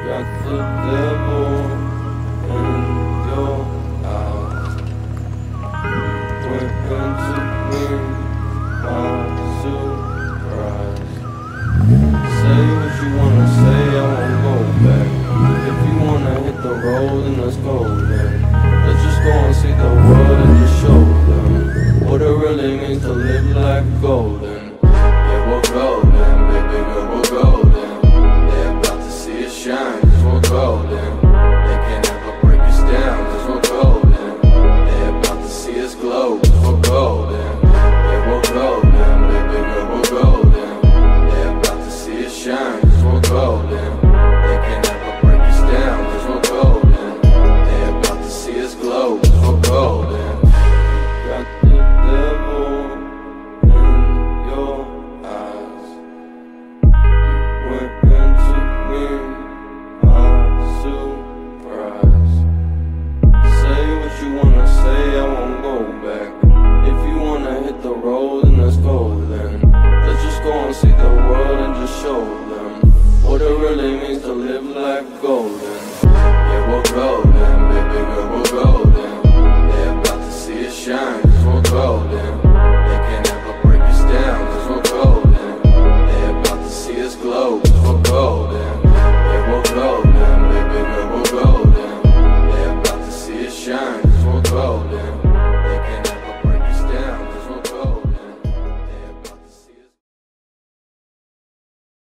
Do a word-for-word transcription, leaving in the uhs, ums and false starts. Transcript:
Got the devil in your eyes. Went into me by surprise. Say what you wanna say, I won't go back. If you wanna hit the road, then let's go then. Let's just go and see the world and just show them what it really means to live like golden. Yeah, we're golden, baby girl, we're golden. They're about to see us shine, cause we're golden. They can't ever break us down, cause we're golden. They're about to see us glow, cause we're golden. Yeah, we're golden, baby girl, we're golden. They're about to see us shine, cause we're golden. They can't ever break us down, cause we're golden. They're about to see us glow, cause we're golden. Got the devil in your eyes. Went into me by surprise. Say what you wanna say, I won't go back. If you wanna hit the road, then let's go then. Let's just go and see the world and just show them what it really means to live like golden.